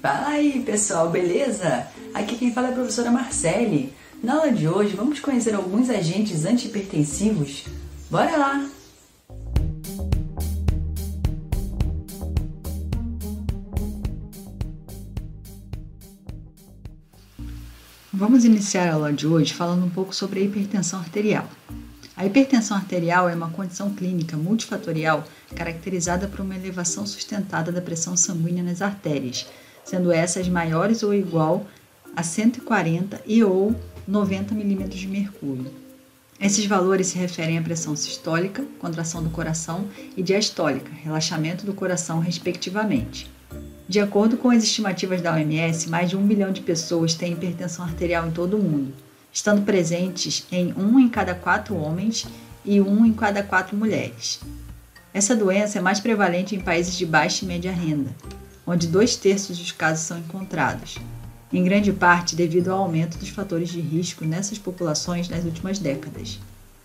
Fala aí, pessoal, beleza? Aqui quem fala é a professora Marcele. Na aula de hoje, vamos conhecer alguns agentes antihipertensivos? Bora lá! Vamos iniciar a aula de hoje falando um pouco sobre a hipertensão arterial. A hipertensão arterial é uma condição clínica multifatorial caracterizada por uma elevação sustentada da pressão sanguínea nas artérias, sendo essas maiores ou igual a 140 e ou 90 mm de mercúrio. Esses valores se referem à pressão sistólica, contração do coração, e diastólica, relaxamento do coração, respectivamente. De acordo com as estimativas da OMS, mais de 1 bilhão de pessoas têm hipertensão arterial em todo o mundo, estando presentes em 1 em cada 4 homens e 1 em cada 4 mulheres. Essa doença é mais prevalente em países de baixa e média renda, onde 2/3 dos casos são encontrados, em grande parte devido ao aumento dos fatores de risco nessas populações nas últimas décadas.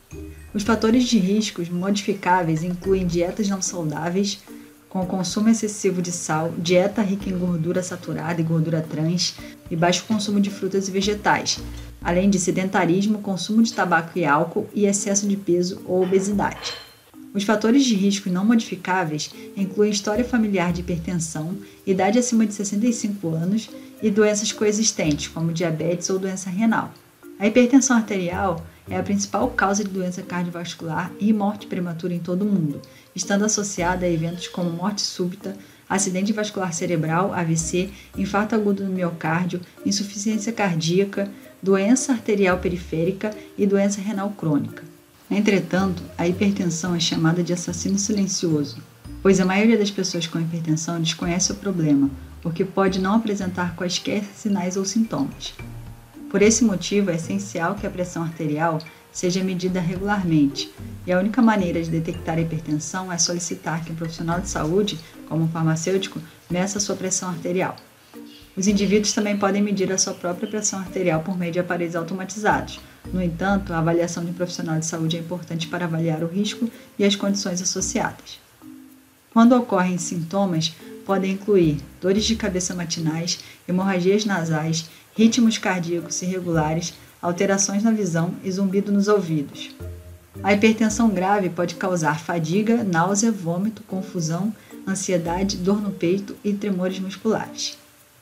Os fatores de risco modificáveis incluem dietas não saudáveis, com consumo excessivo de sal, dieta rica em gordura saturada e gordura trans e baixo consumo de frutas e vegetais, além de sedentarismo, consumo de tabaco e álcool e excesso de peso ou obesidade. Os fatores de risco não modificáveis incluem história familiar de hipertensão, idade acima de 65 anos e doenças coexistentes, como diabetes ou doença renal. A hipertensão arterial é a principal causa de doença cardiovascular e morte prematura em todo o mundo, estando associada a eventos como morte súbita, acidente vascular cerebral, AVC, infarto agudo no miocárdio, insuficiência cardíaca, doença arterial periférica e doença renal crônica. Entretanto, a hipertensão é chamada de assassino silencioso, pois a maioria das pessoas com hipertensão desconhece o problema, porque pode não apresentar quaisquer sinais ou sintomas. Por esse motivo, é essencial que a pressão arterial seja medida regularmente, e a única maneira de detectar a hipertensão é solicitar que um profissional de saúde, como um farmacêutico, meça a sua pressão arterial. Os indivíduos também podem medir a sua própria pressão arterial por meio de aparelhos automatizados. No entanto, a avaliação de um profissional de saúde é importante para avaliar o risco e as condições associadas. Quando ocorrem sintomas, podem incluir dores de cabeça matinais, hemorragias nasais, ritmos cardíacos irregulares, alterações na visão e zumbido nos ouvidos. A hipertensão grave pode causar fadiga, náusea, vômito, confusão, ansiedade, dor no peito e tremores musculares.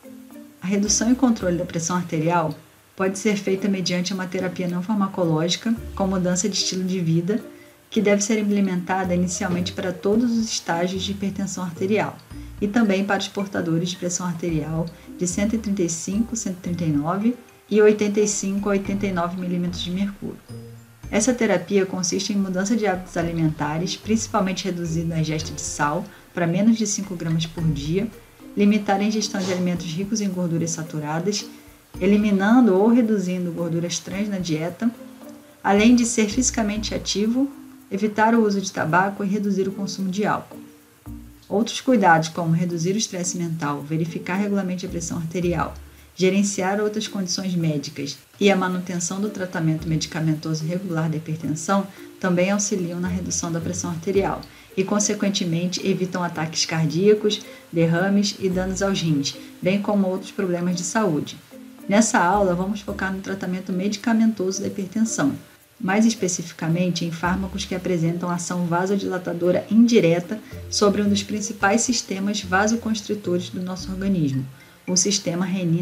A redução e controle da pressão arterial pode ser feita mediante uma terapia não farmacológica, com mudança de estilo de vida, que deve ser implementada inicialmente para todos os estágios de hipertensão arterial e também para os portadores de pressão arterial de 135, 139 e 85 a 89 mm de mercúrio. Essa terapia consiste em mudança de hábitos alimentares, principalmente reduzindo a ingesta de sal para menos de 5 gramas por dia, limitar a ingestão de alimentos ricos em gorduras saturadas, eliminando ou reduzindo gorduras trans na dieta, além de ser fisicamente ativo, evitar o uso de tabaco e reduzir o consumo de álcool. Outros cuidados, como reduzir o estresse mental, verificar regularmente a pressão arterial, gerenciar outras condições médicas e a manutenção do tratamento medicamentoso regular da hipertensão, também auxiliam na redução da pressão arterial e, consequentemente, evitam ataques cardíacos, derrames e danos aos rins, bem como outros problemas de saúde. Nessa aula, vamos focar no tratamento medicamentoso da hipertensão, mais especificamente em fármacos que apresentam ação vasodilatadora indireta sobre um dos principais sistemas vasoconstritores do nosso organismo, o sistema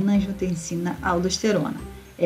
renina-angiotensina-aldosterona,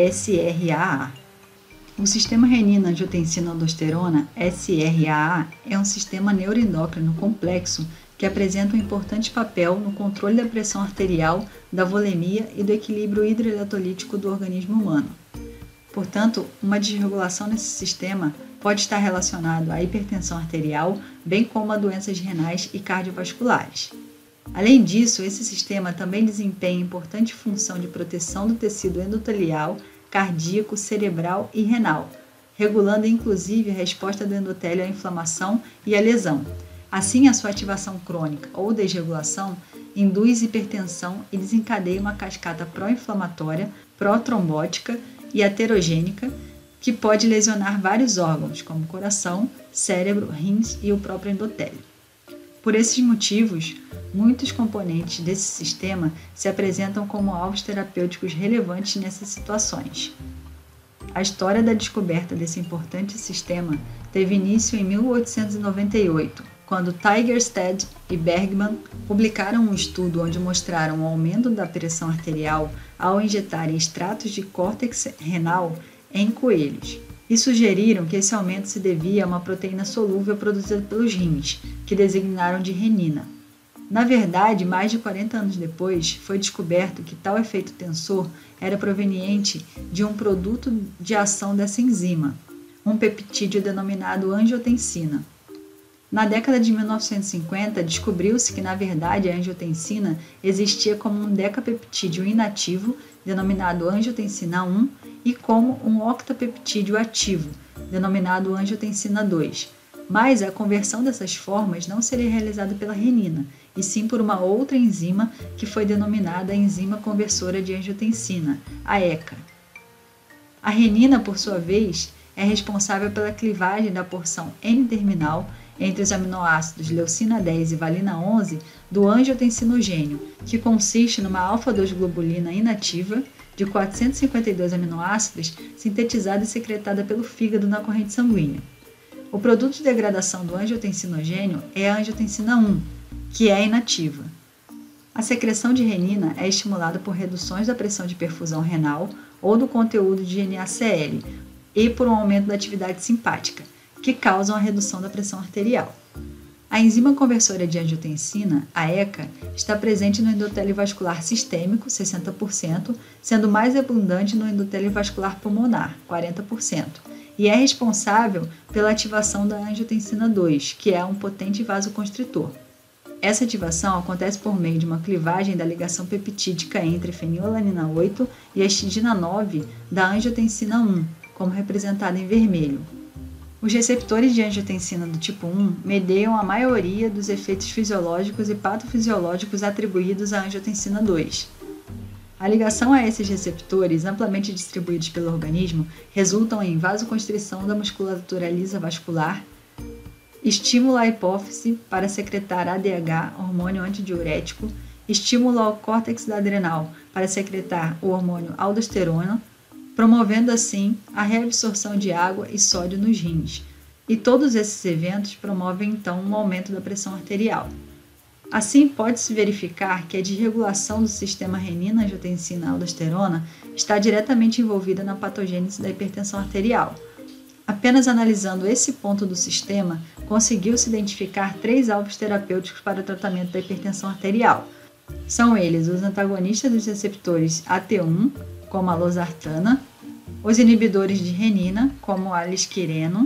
SRAA. O sistema renina-angiotensina-aldosterona, SRAA, é um sistema neuroendócrino complexo que apresenta um importante papel no controle da pressão arterial, da volemia e do equilíbrio hidroeletrolítico do organismo humano. Portanto, uma desregulação nesse sistema pode estar relacionado à hipertensão arterial, bem como a doenças renais e cardiovasculares. Além disso, esse sistema também desempenha importante função de proteção do tecido endotelial, cardíaco, cerebral e renal, regulando inclusive a resposta do endotélio à inflamação e à lesão. Assim, a sua ativação crônica ou desregulação induz hipertensão e desencadeia uma cascata pró-inflamatória, pró-trombótica e aterogênica, que pode lesionar vários órgãos, como coração, cérebro, rins e o próprio endotélio. Por esses motivos, muitos componentes desse sistema se apresentam como alvos terapêuticos relevantes nessas situações. A história da descoberta desse importante sistema teve início em 1898, quando Tigerstad e Bergman publicaram um estudo onde mostraram o aumento da pressão arterial ao injetarem extratos de córtex renal em coelhos, e sugeriram que esse aumento se devia a uma proteína solúvel produzida pelos rins, que designaram de renina. Na verdade, mais de 40 anos depois, foi descoberto que tal efeito tensor era proveniente de um produto de ação dessa enzima, um peptídeo denominado angiotensina. Na década de 1950, descobriu-se que, na verdade, a angiotensina existia como um decapeptídeo inativo, denominado angiotensina 1, e como um octapeptídeo ativo, denominado angiotensina 2. Mas a conversão dessas formas não seria realizada pela renina, e sim por uma outra enzima que foi denominada enzima conversora de angiotensina, a ECA. A renina, por sua vez, é responsável pela clivagem da porção N-terminal entre os aminoácidos leucina 10 e valina 11 do angiotensinogênio, que consiste numa alfa-2 globulina inativa de 452 aminoácidos sintetizada e secretada pelo fígado na corrente sanguínea. O produto de degradação do angiotensinogênio é a angiotensina 1, que é inativa. A secreção de renina é estimulada por reduções da pressão de perfusão renal ou do conteúdo de NaCl e por um aumento da atividade simpática, que causam a redução da pressão arterial. A enzima conversora de angiotensina, a ECA, está presente no endotélio vascular sistêmico, 60%, sendo mais abundante no endotélio vascular pulmonar, 40%, e é responsável pela ativação da angiotensina 2, que é um potente vasoconstritor. Essa ativação acontece por meio de uma clivagem da ligação peptídica entre fenilalanina 8 e a histidina 9 da angiotensina 1, como representada em vermelho. Os receptores de angiotensina do tipo 1 medeiam a maioria dos efeitos fisiológicos e patofisiológicos atribuídos à angiotensina 2. A ligação a esses receptores, amplamente distribuídos pelo organismo, resultam em vasoconstrição da musculatura lisa vascular, estímulo à hipófise para secretar ADH, hormônio antidiurético, estímulo ao córtex da adrenal para secretar o hormônio aldosterona, promovendo assim a reabsorção de água e sódio nos rins. E todos esses eventos promovem então um aumento da pressão arterial. Assim, pode-se verificar que a desregulação do sistema renina-angiotensina-aldosterona está diretamente envolvida na patogênese da hipertensão arterial. Apenas analisando esse ponto do sistema, conseguiu-se identificar 3 alvos terapêuticos para o tratamento da hipertensão arterial. São eles os antagonistas dos receptores AT1, como a losartana, os inibidores de renina, como a lisquireno,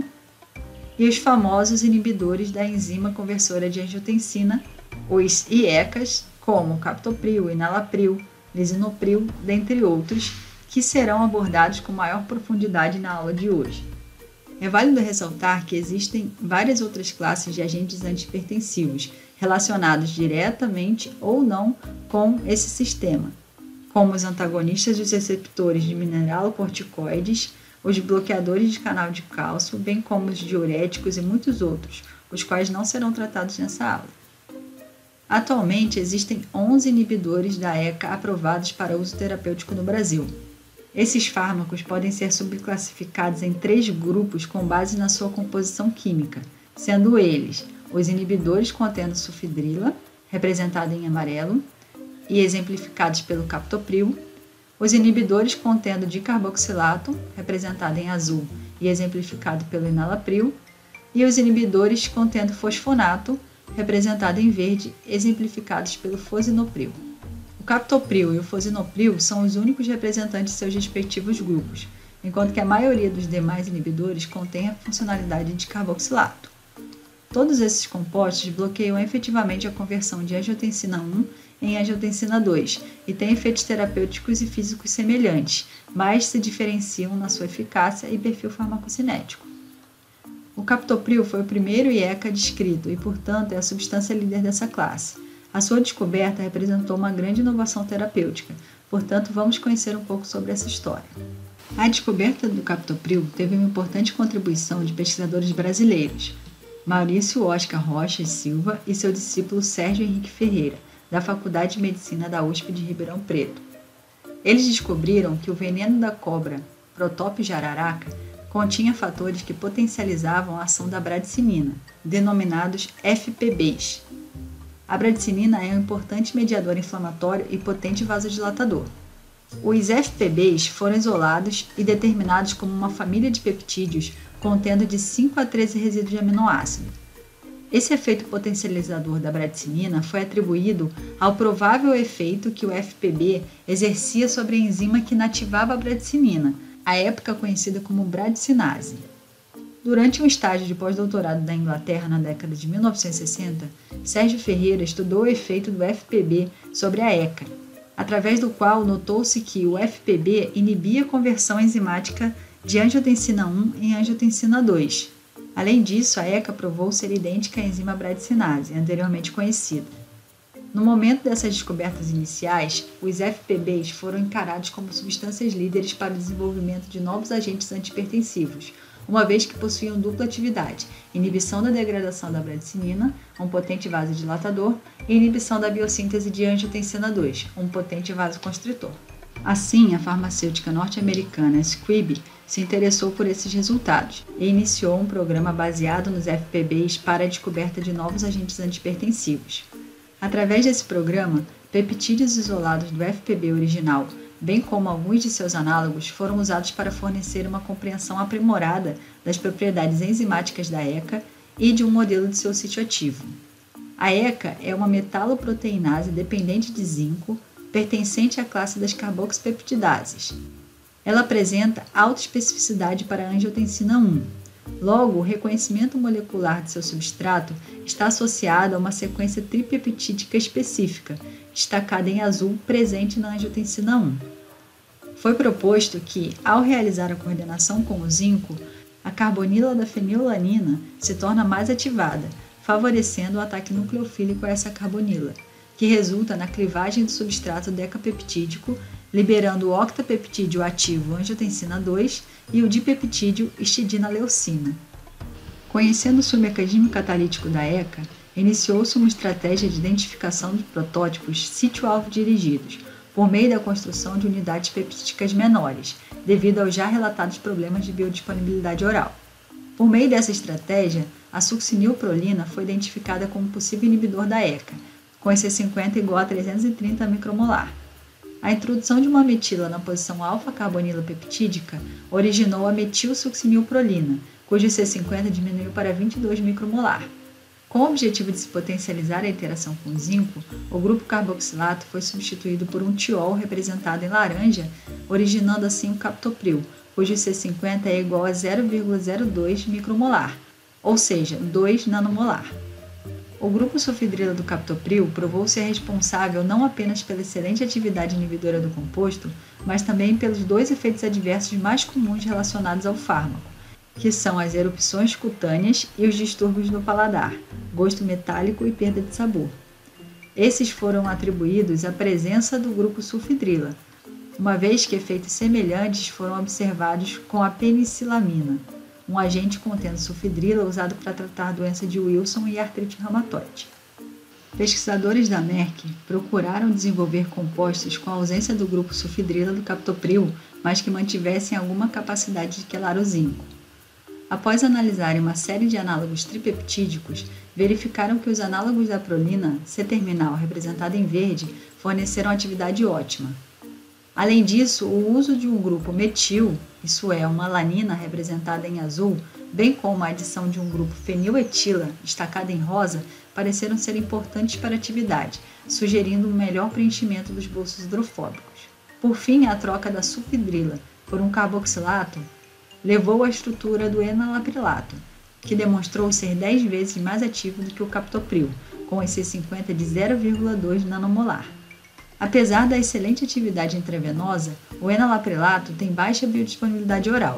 e os famosos inibidores da enzima conversora de angiotensina, os IECAs, como captopril, enalapril, lisinopril, dentre outros, que serão abordados com maior profundidade na aula de hoje. É válido ressaltar que existem várias outras classes de agentes antihipertensivos relacionados diretamente ou não com esse sistema, como os antagonistas dos receptores de mineralocorticoides, os bloqueadores de canal de cálcio, bem como os diuréticos e muitos outros, os quais não serão tratados nessa aula. Atualmente, existem 11 inibidores da ECA aprovados para uso terapêutico no Brasil. Esses fármacos podem ser subclassificados em 3 grupos com base na sua composição química, sendo eles os inibidores contendo sulfidrila, representada em amarelo, e exemplificados pelo captopril, os inibidores contendo dicarboxilato, representado em azul e exemplificado pelo enalapril, e os inibidores contendo fosfonato, representado em verde, exemplificados pelo fosinopril. O captopril e o fosinopril são os únicos representantes de seus respectivos grupos, enquanto que a maioria dos demais inibidores contém a funcionalidade de carboxilato. Todos esses compostos bloqueiam efetivamente a conversão de angiotensina 1 em angiotensina 2 e têm efeitos terapêuticos e físicos semelhantes, mas se diferenciam na sua eficácia e perfil farmacocinético. O captopril foi o primeiro IECA descrito e, portanto, é a substância líder dessa classe. A sua descoberta representou uma grande inovação terapêutica, portanto, vamos conhecer um pouco sobre essa história. A descoberta do captopril teve uma importante contribuição de pesquisadores brasileiros. Maurício Oscar Rocha e Silva e seu discípulo Sérgio Henrique Ferreira, da Faculdade de Medicina da USP de Ribeirão Preto. Eles descobriram que o veneno da cobra Protópio jararaca continha fatores que potencializavam a ação da bradicinina, denominados FPBs. A bradicinina é um importante mediador inflamatório e potente vasodilatador. Os FPBs foram isolados e determinados como uma família de peptídeos contendo de 5 a 13 resíduos de aminoácido. Esse efeito potencializador da bradicinina foi atribuído ao provável efeito que o FPB exercia sobre a enzima que inativava a bradicinina, à época conhecida como bradicinase. Durante um estágio de pós-doutorado na Inglaterra na década de 1960, Sérgio Ferreira estudou o efeito do FPB sobre a ECA, através do qual notou-se que o FPB inibia a conversão enzimática de angiotensina 1 em angiotensina 2. Além disso, a ECA provou ser idêntica à enzima bradicinase, anteriormente conhecida. No momento dessas descobertas iniciais, os FPBs foram encarados como substâncias líderes para o desenvolvimento de novos agentes antihipertensivos, uma vez que possuíam dupla atividade, inibição da degradação da bradicinina, um potente vasodilatador, e inibição da biossíntese de angiotensina 2, um potente vasoconstritor. Assim, a farmacêutica norte-americana Squibb se interessou por esses resultados e iniciou um programa baseado nos FPBs para a descoberta de novos agentes antihipertensivos. Através desse programa, peptídeos isolados do FPB original, bem como alguns de seus análogos, foram usados para fornecer uma compreensão aprimorada das propriedades enzimáticas da ECA e de um modelo de seu sítio ativo. A ECA é uma metaloproteinase dependente de zinco, pertencente à classe das carboxipeptidases. Ela apresenta alta especificidade para a angiotensina 1. Logo, o reconhecimento molecular de seu substrato está associado a uma sequência tripeptídica específica, destacada em azul, presente na angiotensina 1. Foi proposto que, ao realizar a coordenação com o zinco, a carbonila da fenilalanina se torna mais ativada, favorecendo o ataque nucleofílico a essa carbonila, que resulta na clivagem do substrato decapeptídico, liberando o octapeptídeo ativo angiotensina 2 e o dipeptídeo histidina-leucina. Conhecendo-se o mecanismo catalítico da ECA, iniciou-se uma estratégia de identificação de protótipos sítio-alvo dirigidos, por meio da construção de unidades peptídicas menores, devido aos já relatados problemas de biodisponibilidade oral. Por meio dessa estratégia, a succinilprolina foi identificada como possível inibidor da ECA, com IC50 igual a 330 micromolar. A introdução de uma metila na posição alfa-carbonila peptídica originou a metilsuccinilprolina, cujo IC50 diminuiu para 22 micromolar. Com o objetivo de se potencializar a interação com o zinco, o grupo carboxilato foi substituído por um tiol representado em laranja, originando assim o captopril, cujo IC50 é igual a 0,02 micromolar, ou seja, 2 nanomolar. O grupo sulfidrila do captopril provou ser responsável não apenas pela excelente atividade inibidora do composto, mas também pelos dois efeitos adversos mais comuns relacionados ao fármaco, que são as erupções cutâneas e os distúrbios no paladar, gosto metálico e perda de sabor. Esses foram atribuídos à presença do grupo sulfidrila, uma vez que efeitos semelhantes foram observados com a penicilamina, um agente contendo sulfidrila usado para tratar a doença de Wilson e artrite reumatoide. Pesquisadores da Merck procuraram desenvolver compostos com a ausência do grupo sulfidrila do captopril, mas que mantivessem alguma capacidade de quelar o zinco. Após analisarem uma série de análogos tripeptídicos, verificaram que os análogos da prolina C-terminal, representada em verde, forneceram atividade ótima. Além disso, o uso de um grupo metil, isso é, uma alanina representada em azul, bem como a adição de um grupo feniletila, destacada em rosa, pareceram ser importantes para a atividade, sugerindo um melhor preenchimento dos bolsos hidrofóbicos. Por fim, a troca da sulfidrila por um carboxilato levou à estrutura do enalaprilato, que demonstrou ser 10 vezes mais ativo do que o captopril, com IC50 de 0,2 nanomolar. Apesar da excelente atividade intravenosa, o enalaprilato tem baixa biodisponibilidade oral.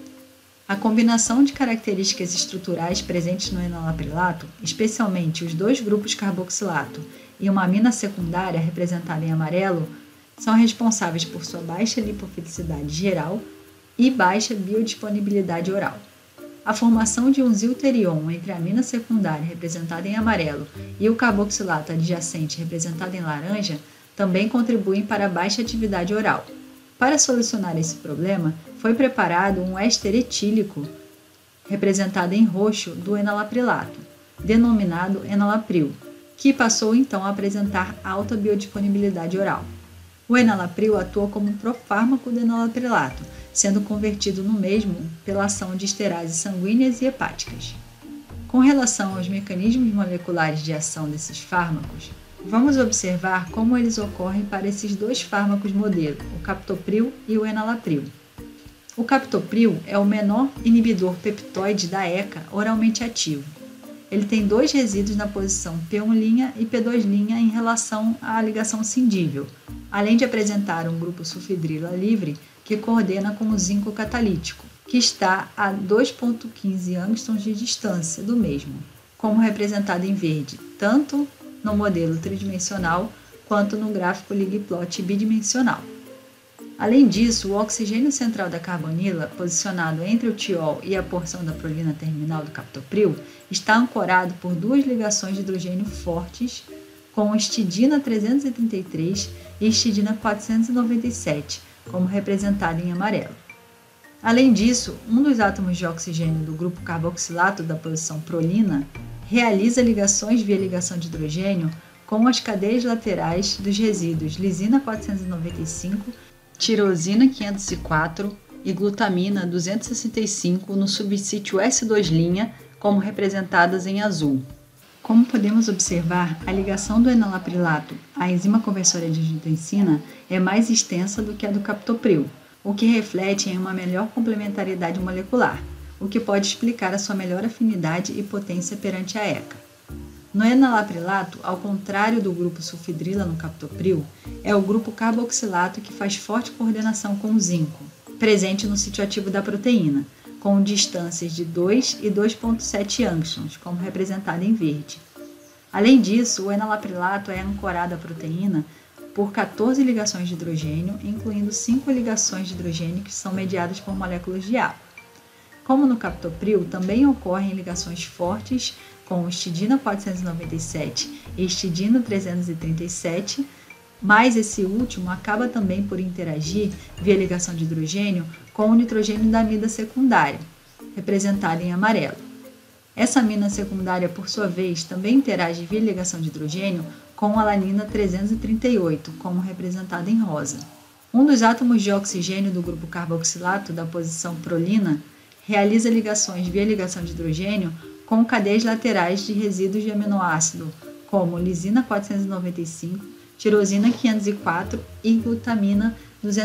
A combinação de características estruturais presentes no enalaprilato, especialmente os dois grupos carboxilato e uma amina secundária representada em amarelo, são responsáveis por sua baixa lipofilicidade geral e baixa biodisponibilidade oral. A formação de um zilterion entre a amina secundária, representada em amarelo, e o carboxilato adjacente, representado em laranja, também contribuem para a baixa atividade oral. Para solucionar esse problema, foi preparado um éster etílico, representado em roxo, do enalaprilato, denominado enalapril, que passou então a apresentar alta biodisponibilidade oral. O enalapril atua como um profármaco do enalaprilato, sendo convertido no mesmo pela ação de esterases sanguíneas e hepáticas. Com relação aos mecanismos moleculares de ação desses fármacos, vamos observar como eles ocorrem para esses dois fármacos modelo, o captopril e o enalapril. O captopril é o menor inibidor peptoide da ECA oralmente ativo. Ele tem dois resíduos na posição P1' e P2' em relação à ligação cindível, além de apresentar um grupo sulfidrila livre que coordena com o zinco catalítico, que está a 2,15 angstroms de distância do mesmo, como representado em verde, tanto no modelo tridimensional quanto no gráfico Liggplot bidimensional. Além disso, o oxigênio central da carbonila, posicionado entre o tiol e a porção da prolina terminal do captopril, está ancorado por duas ligações de hidrogênio fortes com histidina 333 e histidina 497, como representado em amarelo. Além disso, um dos átomos de oxigênio do grupo carboxilato da posição prolina realiza ligações via ligação de hidrogênio com as cadeias laterais dos resíduos lisina 495, tirosina 504 e glutamina 265 no subsítio S2', como representadas em azul. Como podemos observar, a ligação do enalaprilato à enzima conversora de angiotensina é mais extensa do que a do captopril, o que reflete em uma melhor complementariedade molecular, o que pode explicar a sua melhor afinidade e potência perante a ECA. No enalaprilato, ao contrário do grupo sulfidrila no captopril, é o grupo carboxilato que faz forte coordenação com o zinco, presente no sítio ativo da proteína, com distâncias de 2 e 2,7 angstroms, como representado em verde. Além disso, o enalaprilato é ancorado à proteína por 14 ligações de hidrogênio, incluindo 5 ligações de hidrogênio que são mediadas por moléculas de água. Como no captopril, também ocorrem ligações fortes com histidina 497 e histidina 337, mas esse último acaba também por interagir via ligação de hidrogênio com o nitrogênio da amida secundária, representada em amarelo. Essa amina secundária, por sua vez, também interage via ligação de hidrogênio com a alanina 338, como representada em rosa. Um dos átomos de oxigênio do grupo carboxilato da posição prolina realiza ligações via ligação de hidrogênio com cadeias laterais de resíduos de aminoácido, como lisina 495, tirosina 504 e glutamina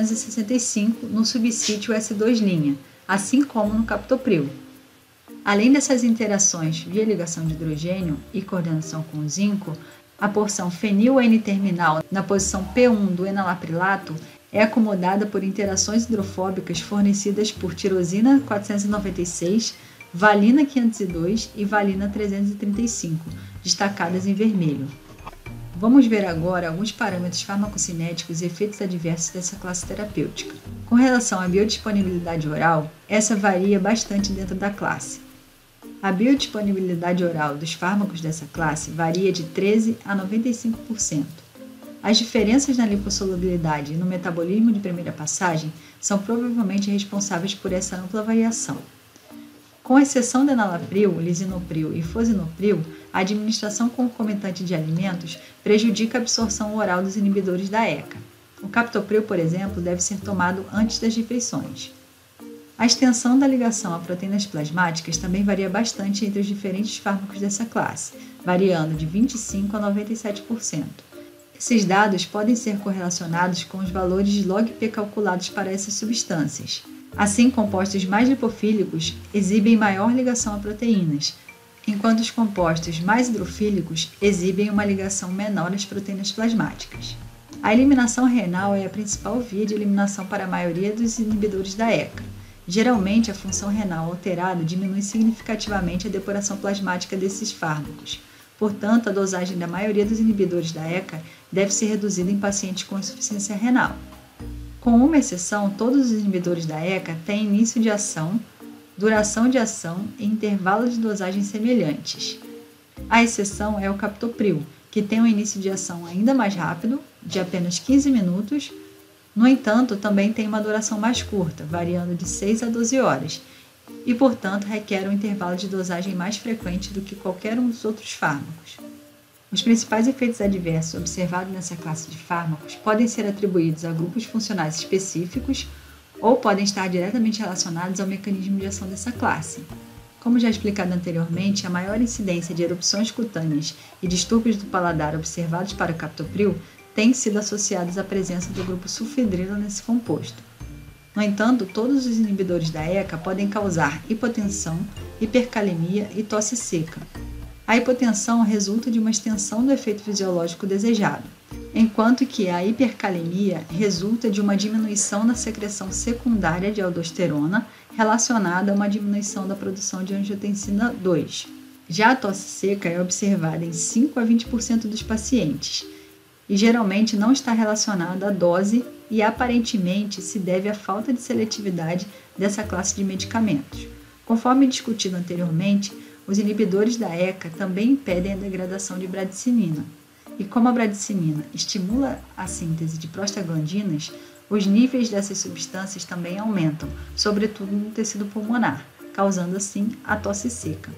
265 no subsítio S2', assim como no captopril. Além dessas interações via ligação de hidrogênio e coordenação com o zinco, a porção fenil N-terminal na posição P1 do enalaprilato é acomodada por interações hidrofóbicas fornecidas por tirosina 496, valina 502 e valina 335, destacadas em vermelho. Vamos ver agora alguns parâmetros farmacocinéticos e efeitos adversos dessa classe terapêutica. Com relação à biodisponibilidade oral, essa varia bastante dentro da classe. A biodisponibilidade oral dos fármacos dessa classe varia de 13% a 95%. As diferenças na lipossolubilidade e no metabolismo de primeira passagem são provavelmente responsáveis por essa ampla variação. Com exceção do enalapril, lisinopril e fosinopril, a administração concomitante de alimentos prejudica a absorção oral dos inibidores da ECA. O captopril, por exemplo, deve ser tomado antes das refeições. A extensão da ligação a proteínas plasmáticas também varia bastante entre os diferentes fármacos dessa classe, variando de 25% a 97%. Esses dados podem ser correlacionados com os valores de log-P calculados para essas substâncias. Assim, compostos mais lipofílicos exibem maior ligação a proteínas, enquanto os compostos mais hidrofílicos exibem uma ligação menor às proteínas plasmáticas. A eliminação renal é a principal via de eliminação para a maioria dos inibidores da ECA. Geralmente, a função renal alterada diminui significativamente a depuração plasmática desses fármacos. Portanto, a dosagem da maioria dos inibidores da ECA deve ser reduzida em pacientes com insuficiência renal. Com uma exceção, todos os inibidores da ECA têm início de ação duração de ação e intervalo de dosagem semelhantes. A exceção é o captopril, que tem um início de ação ainda mais rápido, de apenas 15 minutos. No entanto, também tem uma duração mais curta, variando de 6 a 12 horas, e, portanto, requer um intervalo de dosagem mais frequente do que qualquer um dos outros fármacos. Os principais efeitos adversos observados nessa classe de fármacos podem ser atribuídos a grupos funcionais específicos ou podem estar diretamente relacionados ao mecanismo de ação dessa classe. Como já explicado anteriormente, a maior incidência de erupções cutâneas e distúrbios do paladar observados para o captopril tem sido associados à presença do grupo sulfidrilo nesse composto. No entanto, todos os inibidores da ECA podem causar hipotensão, hipercalemia e tosse seca. A hipotensão resulta de uma extensão do efeito fisiológico desejado, enquanto que a hipercalemia resulta de uma diminuição na secreção secundária de aldosterona relacionada a uma diminuição da produção de angiotensina 2. Já a tosse seca é observada em 5 a 20% dos pacientes e geralmente não está relacionada à dose e aparentemente se deve à falta de seletividade dessa classe de medicamentos. Conforme discutido anteriormente, os inibidores da ECA também impedem a degradação de bradicinina. E como a bradicinina estimula a síntese de prostaglandinas, os níveis dessas substâncias também aumentam, sobretudo no tecido pulmonar, causando assim a tosse seca.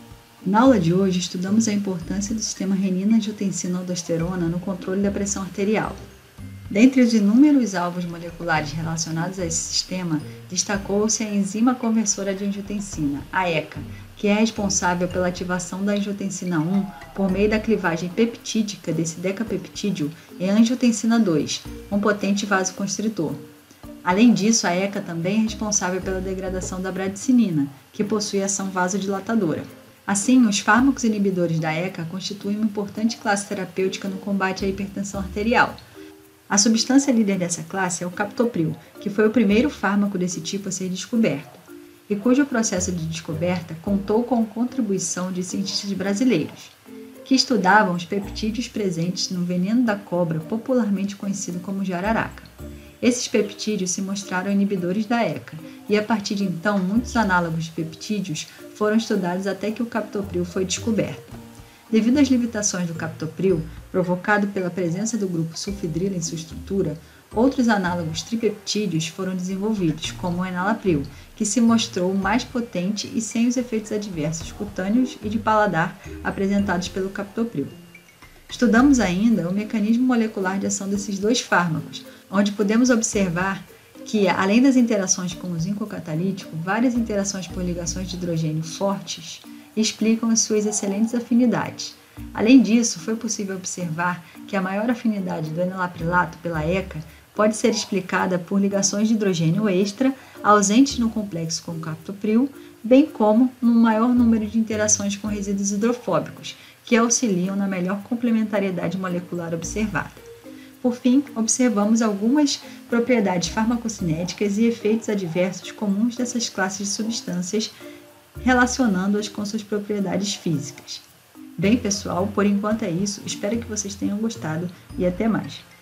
Na aula de hoje, estudamos a importância do sistema renina-angiotensina-aldosterona no controle da pressão arterial. Dentre os inúmeros alvos moleculares relacionados a esse sistema, destacou-se a enzima conversora de angiotensina, a ECA, que é responsável pela ativação da angiotensina 1 por meio da clivagem peptídica desse decapeptídeo em angiotensina 2, um potente vasoconstritor. Além disso, a ECA também é responsável pela degradação da bradicinina, que possui ação vasodilatadora. Assim, os fármacos inibidores da ECA constituem uma importante classe terapêutica no combate à hipertensão arterial. A substância líder dessa classe é o captopril, que foi o primeiro fármaco desse tipo a ser descoberto, e cujo processo de descoberta contou com a contribuição de cientistas brasileiros, que estudavam os peptídeos presentes no veneno da cobra, popularmente conhecido como jararaca. Esses peptídeos se mostraram inibidores da ECA, e a partir de então muitos análogos de peptídeos foram estudados até que o captopril foi descoberto. Devido às limitações do captopril, provocado pela presença do grupo sulfidrilo em sua estrutura, outros análogos tripeptídeos foram desenvolvidos, como o enalapril, que se mostrou mais potente e sem os efeitos adversos cutâneos e de paladar apresentados pelo captopril. Estudamos ainda o mecanismo molecular de ação desses dois fármacos, onde podemos observar que, além das interações com o zinco catalítico, várias interações por ligações de hidrogênio fortes explicam as suas excelentes afinidades. Além disso, foi possível observar que a maior afinidade do enalaprilato pela ECA pode ser explicada por ligações de hidrogênio extra ausentes no complexo com o captopril, bem como um maior número de interações com resíduos hidrofóbicos, que auxiliam na melhor complementariedade molecular observada. Por fim, observamos algumas propriedades farmacocinéticas e efeitos adversos comuns dessas classes de substâncias, relacionando-as com suas propriedades físicas. Bem, pessoal, por enquanto é isso. Espero que vocês tenham gostado e até mais.